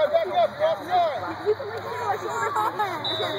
back up, offside. You can look at my shoulder.